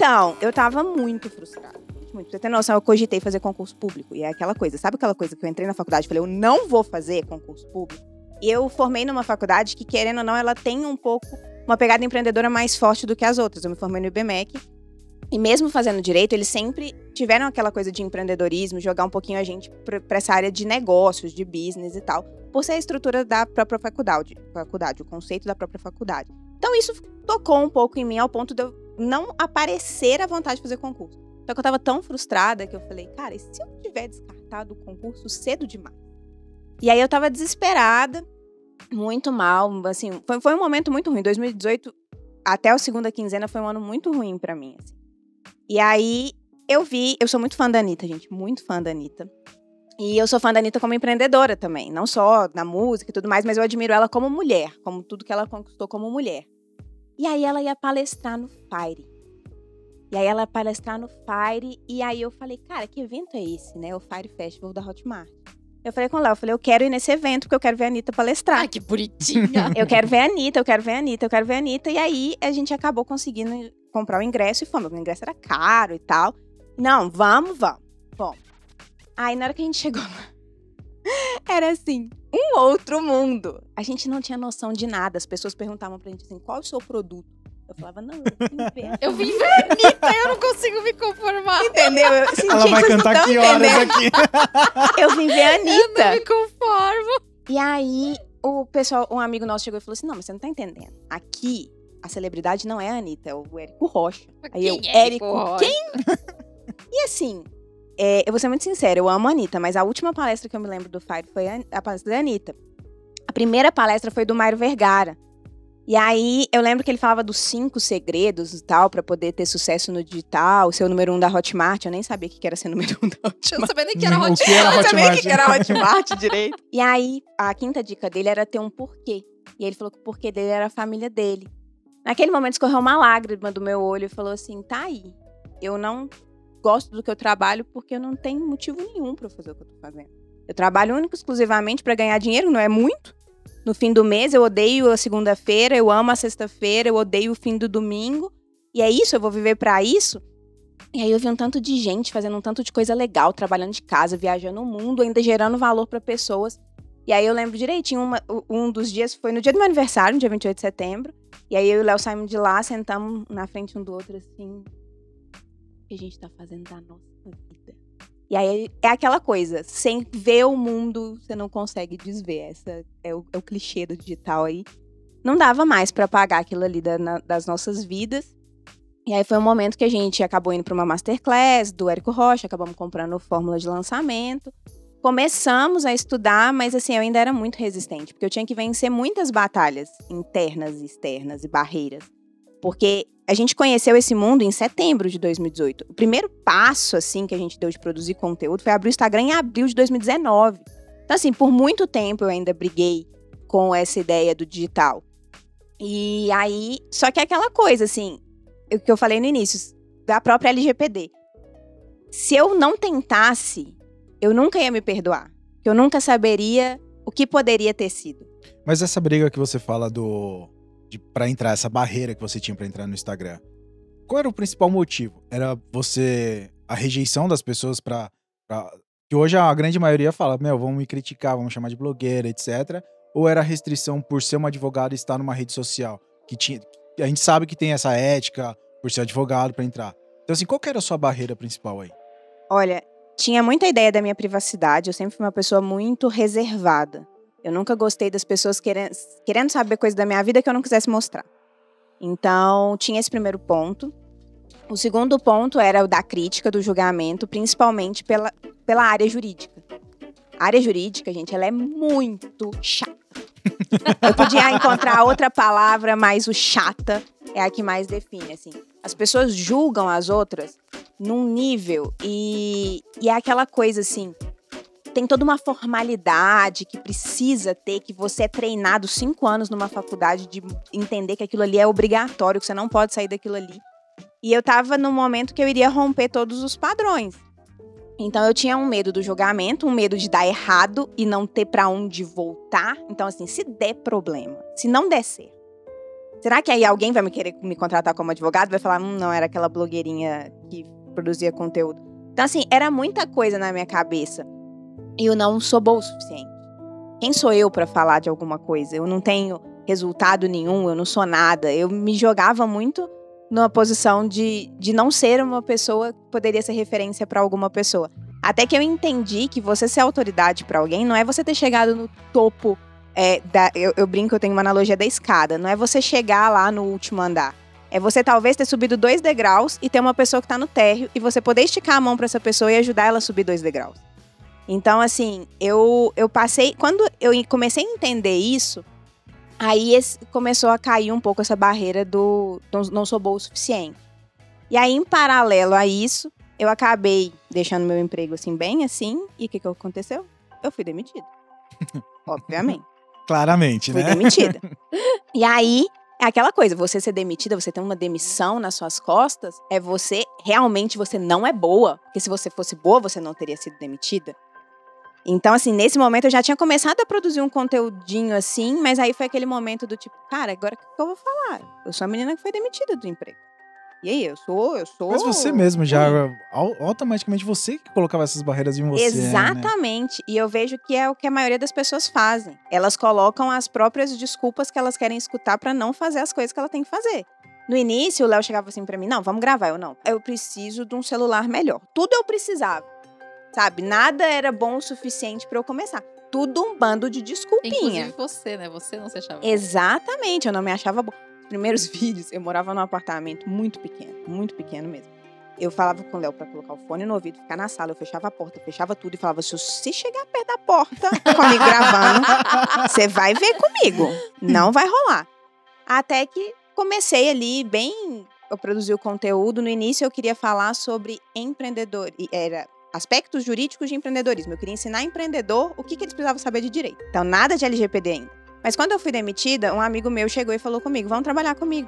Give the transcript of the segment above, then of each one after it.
Então, eu tava muito frustrada. Muito. Pra você ter noção, eu cogitei fazer concurso público. E é aquela coisa, sabe aquela coisa que eu entrei na faculdade e falei, eu não vou fazer concurso público? E eu formei numa faculdade que, querendo ou não, ela tem um pouco uma pegada empreendedora mais forte do que as outras. Eu me formei no IBMEC. E mesmo fazendo direito, eles sempre tiveram aquela coisa de empreendedorismo, jogar um pouquinho a gente pra essa área de negócios, de business e tal, por ser a estrutura da própria faculdade, o conceito da própria faculdade. Então isso tocou um pouco em mim, ao ponto de eu não aparecer à vontade de fazer concurso. Só que eu tava tão frustrada que eu falei, cara, e se eu tiver descartado o concurso cedo demais? E aí eu tava desesperada, muito mal, assim, foi um momento muito ruim. 2018, até a segunda quinzena, foi um ano muito ruim pra mim, assim. E aí, eu sou muito fã da Anitta, gente, muito fã da Anitta. E eu sou fã da Anitta como empreendedora também, não só na música e tudo mais, mas eu admiro ela como mulher, como tudo que ela conquistou como mulher. E aí ela ia palestrar no Fire. E aí eu falei, cara, que evento é esse, né? O Fire Festival da Hotmart. Eu falei com o Léo, eu quero ir nesse evento porque eu quero ver a Anitta palestrar. Ai, que bonitinha! Eu quero ver a Anitta. E aí a gente acabou conseguindo comprar o ingresso e fomos. O ingresso era caro e tal. Não, vamos. Aí na hora que a gente chegou lá, era assim, um outro mundo. A gente não tinha noção de nada. As pessoas perguntavam pra gente assim, qual é o seu produto? Eu falava, não, eu vim ver a Anitta, eu não consigo me conformar. Entendeu? Ela vai cantar que horas aqui? Eu vim ver a Anitta. Eu não me conformo. E aí, um amigo nosso chegou e falou assim, não, mas você não tá entendendo. Aqui, a celebridade não é a Anitta, é o Érico Rocha. Aí Érico Rocha? Quem? E assim, eu vou ser muito sincera, eu amo a Anitta, mas a última palestra que eu me lembro do Fire foi a palestra da Anitta. A primeira palestra foi do Mário Vergara. E aí, eu lembro que ele falava dos 5 segredos e tal, pra poder ter sucesso no digital, ser o número 1 da Hotmart. Eu nem sabia o que era ser número 1 da Hotmart. Eu não sabia nem que era Hotmart. Eu não sabia o que era Hotmart direito. E aí, a quinta dica dele era ter um porquê. E ele falou que o porquê dele era a família dele. Naquele momento, escorreu uma lágrima do meu olho e falou assim, tá aí, eu não gosto do que eu trabalho porque eu não tenho motivo nenhum pra fazer o que eu tô fazendo. Eu trabalho único, exclusivamente pra ganhar dinheiro, não é muito. No fim do mês, eu odeio a segunda-feira, eu amo a sexta-feira, eu odeio o fim do domingo. E é isso, eu vou viver pra isso. E aí eu vi um tanto de gente fazendo um tanto de coisa legal, trabalhando de casa, viajando o mundo, ainda gerando valor pra pessoas. E aí eu lembro direitinho, um dos dias foi no dia do meu aniversário, no dia 28 de setembro. E aí eu e o Léo saímos de lá, sentamos na frente um do outro assim. O que a gente tá fazendo da nossa vida? E aí é aquela coisa, sem ver o mundo, você não consegue desver. Essa é o clichê do digital aí. Não dava mais pra pagar aquilo ali das nossas vidas. E aí foi um momento que a gente acabou indo pra uma masterclass do Érico Rocha, acabamos comprando fórmula de lançamento. Começamos a estudar, mas assim, eu ainda era muito resistente, porque eu tinha que vencer muitas batalhas internas e externas e barreiras. Porque a gente conheceu esse mundo em setembro de 2018. O primeiro passo, assim, que a gente deu de produzir conteúdo foi abrir o Instagram em abril de 2019. Então, assim, por muito tempo eu ainda briguei com essa ideia do digital. E aí, só que é aquela coisa, assim, o que eu falei no início, da própria LGPD. Se eu não tentasse, eu nunca ia me perdoar. Eu nunca saberia o que poderia ter sido. Mas essa briga que você fala pra entrar, essa barreira que você tinha pra entrar no Instagram, qual era o principal motivo? Era a rejeição das pessoas que hoje a grande maioria fala, vamos me criticar, vamos chamar de blogueira, etc. Ou era a restrição por ser uma advogada e estar numa rede social? A gente sabe que tem essa ética por ser advogado pra entrar. Então assim, qual que era a sua barreira principal aí? Olha, tinha muita ideia da minha privacidade, eu sempre fui uma pessoa muito reservada. Eu nunca gostei das pessoas querendo saber coisa da minha vida que eu não quisesse mostrar. Então, tinha esse primeiro ponto. O segundo ponto era o da crítica, do julgamento, principalmente pela área jurídica. A área jurídica, gente, ela é muito chata. Eu podia encontrar outra palavra, mas o chata é a que mais define, assim. As pessoas julgam as outras num nível e é aquela coisa, assim, tem toda uma formalidade que precisa ter, que você é treinado 5 anos numa faculdade de entender que aquilo ali é obrigatório, que você não pode sair daquilo ali. E eu tava num momento que eu iria romper todos os padrões. Então eu tinha um medo do julgamento, um medo de dar errado e não ter pra onde voltar. Então assim, se der problema, se não der certo, Será que aí alguém vai me querer me contratar como advogado? Vai falar, não, era aquela blogueirinha que produzia conteúdo. Então, assim, era muita coisa na minha cabeça. E eu não sou boa o suficiente. Quem sou eu pra falar de alguma coisa? Eu não tenho resultado nenhum, eu não sou nada. Eu me jogava muito numa posição de não ser uma pessoa que poderia ser referência pra alguma pessoa. Até que eu entendi que você ser autoridade pra alguém não é você ter chegado no topo. Eu brinco, eu tenho uma analogia da escada. Não é você chegar lá no último andar. É você talvez ter subido 2 degraus e ter uma pessoa que tá no térreo e você poder esticar a mão pra essa pessoa e ajudar ela a subir 2 degraus. Então, assim, eu passei... Quando eu comecei a entender isso, aí começou a cair um pouco essa barreira do não sou boa o suficiente. E aí, em paralelo a isso, eu acabei deixando meu emprego assim, bem assim. E o que aconteceu? Eu fui demitida. Obviamente. Claramente, Fui né? demitida. E aí, é aquela coisa, você ser demitida, você ter uma demissão nas suas costas, realmente você não é boa. Porque se você fosse boa, você não teria sido demitida. Então, assim, nesse momento eu já tinha começado a produzir um conteúdinho assim, mas aí foi aquele momento do tipo, cara, agora o que eu vou falar? Eu sou a menina que foi demitida do emprego. E aí, eu sou... Mas você mesmo já, automaticamente, você que colocava essas barreiras em você, Exatamente. né? E eu vejo que é o que a maioria das pessoas fazem. Elas colocam as próprias desculpas que elas querem escutar pra não fazer as coisas que ela tem que fazer. No início, o Léo chegava assim pra mim, não, vamos gravar. Eu preciso de um celular melhor. Tudo eu precisava. Sabe, nada era bom o suficiente pra eu começar. Tudo um bando de desculpinha. Inclusive você, né? Você não se achava bom. Exatamente, eu não me achava bom. Os primeiros vídeos, eu morava num apartamento muito pequeno mesmo. Eu falava com o Léo pra colocar o fone no ouvido, ficar na sala, eu fechava a porta, eu fechava tudo e falava, se chegar perto da porta, comigo gravando, você vai ver comigo, não vai rolar. Até que comecei ali bem, eu produzi o conteúdo, no início eu queria falar sobre empreendedor, era aspectos jurídicos de empreendedorismo. Eu queria ensinar empreendedor o que eles precisavam saber de direito. Então, nada de LGPD ainda. Mas quando eu fui demitida, um amigo meu chegou e falou comigo, vamos trabalhar comigo.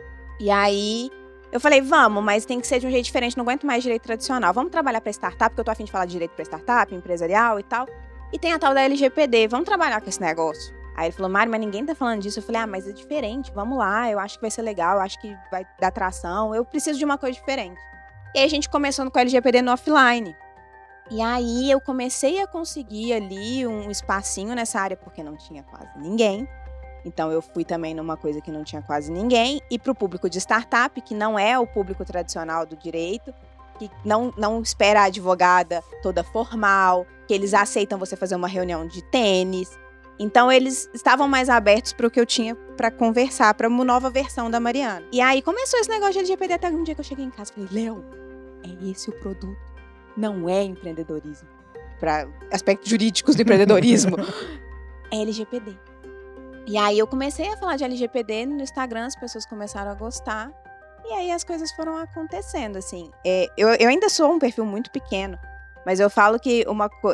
E aí, eu falei, vamos, mas tem que ser de um jeito diferente, não aguento mais direito tradicional. Vamos trabalhar para startup, porque eu tô a fim de falar de direito para startup, empresarial e tal. E tem a tal da LGPD, vamos trabalhar com esse negócio. Aí ele falou, Mari, mas ninguém tá falando disso. Eu falei, mas é diferente, vamos lá, eu acho que vai ser legal, eu acho que vai dar tração, eu preciso de uma coisa diferente. E aí a gente começou com a LGPD no offline. E aí eu comecei a conseguir ali um espacinho nessa área, porque não tinha quase ninguém. Então eu fui também numa coisa que não tinha quase ninguém. E para o público de startup, que não é o público tradicional do direito, que não espera a advogada toda formal, que eles aceitam você fazer uma reunião de tênis. Então eles estavam mais abertos para o que eu tinha para conversar, para uma nova versão da Mariana. E aí começou esse negócio de LGPD até um dia que eu cheguei em casa e falei, Léo, é esse o produto. Não é empreendedorismo. Para aspectos jurídicos do empreendedorismo. É LGPD. E aí eu comecei a falar de LGPD no Instagram, as pessoas começaram a gostar. E aí as coisas foram acontecendo, assim. Eu ainda sou um perfil muito pequeno. Mas eu falo que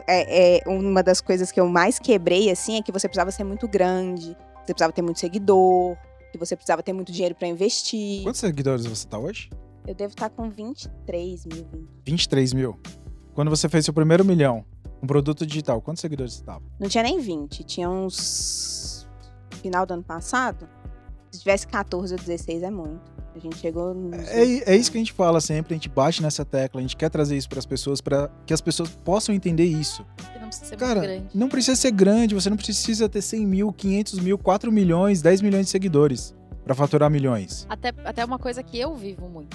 uma das coisas que eu mais quebrei, assim, é que você precisava ser muito grande. Você precisava ter muito seguidor. Que você precisava ter muito dinheiro para investir. Quantos seguidores você tá hoje? Eu devo estar com 23 mil. 23 mil? Quando você fez seu primeiro milhão, um produto digital, quantos seguidores você tava? Não tinha nem 20, tinha uns... Final do ano passado, se tivesse 14 ou 16 é muito. A gente chegou... É isso que a gente fala sempre, a gente bate nessa tecla, a gente quer trazer isso pras pessoas, para que as pessoas possam entender isso. Que não precisa ser Cara, muito grande. não precisa ser grande, você não precisa ter 100 mil, 500 mil, 4 milhões, 10 milhões de seguidores pra faturar milhões. Até uma coisa que eu vivo muito.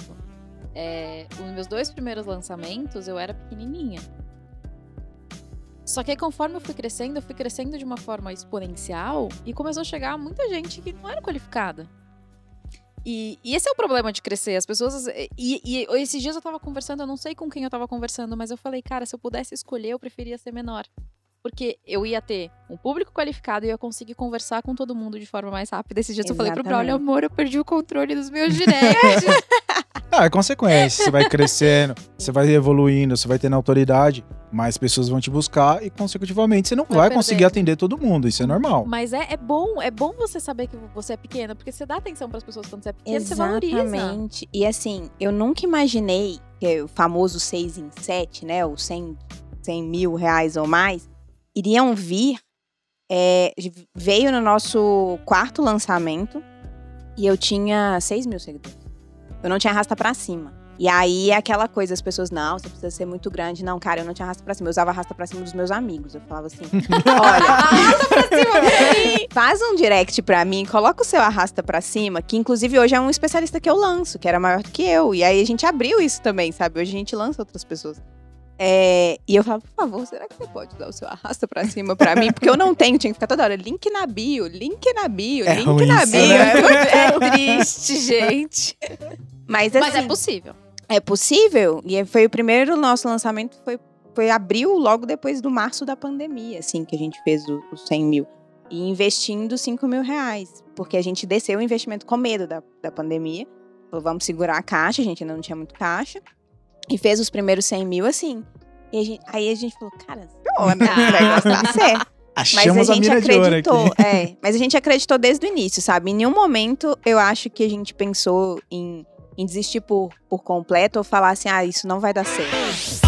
Os meus 2 primeiros lançamentos, eu era pequenininha. Só que aí, conforme eu fui crescendo de uma forma exponencial e começou a chegar muita gente que não era qualificada. E esse é o problema de crescer. As pessoas... E esses dias eu tava conversando, eu não sei com quem eu tava conversando, mas eu falei, cara, se eu pudesse escolher, eu preferia ser menor. Porque eu ia ter um público qualificado e eu ia conseguir conversar com todo mundo de forma mais rápida. Esses dias eu falei pro Braulio, amor, eu perdi o controle dos meus directs. É consequência. Você vai crescendo, você vai evoluindo, você vai tendo autoridade, mais pessoas vão te buscar e, consecutivamente, você não vai conseguir atender todo mundo. Isso é normal. Mas é bom você saber que você é pequena, porque você dá atenção pras pessoas quando você é pequena, você valoriza. Exatamente. E assim, eu nunca imaginei que o famoso 6 em 7, né, os 100 mil reais ou mais, iriam vir, veio no nosso 4º lançamento, E eu tinha 6 mil seguidores. Eu não tinha arrasta pra cima. E aí, é aquela coisa, as pessoas, não, você precisa ser muito grande. Não, cara, eu não tinha arrasta pra cima. Eu usava arrasta pra cima dos meus amigos. Eu falava assim, olha, arrasta pra cima pra mim. Faz um direct pra mim, coloca o seu arrasta pra cima, que inclusive hoje é um especialista que eu lanço, que era maior do que eu. E aí, a gente abriu isso também, sabe? Hoje a gente lança outras pessoas. E eu falava, por favor, será que você pode dar o seu arrasta pra cima pra mim? Porque eu não tenho, tinha que ficar toda hora, link na bio, link na bio, link na isso, bio. né? É triste, gente. Mas assim, Mas é possível. é possível. E foi o primeiro nosso lançamento, foi abril, logo depois do março da pandemia, assim, que a gente fez os 100 mil. E investindo 5 mil reais. Porque a gente desceu o investimento com medo da pandemia. Falou, vamos segurar a caixa, a gente ainda não tinha muito caixa. E fez os primeiros 100 mil, assim. E aí a gente falou, cara, o negócio tá certo. Achamos Mas a a gente mina de ouro acreditou, aqui. mas a gente acreditou desde o início, sabe? Em nenhum momento eu acho que a gente pensou em desistir por completo ou falar assim, isso não vai dar certo.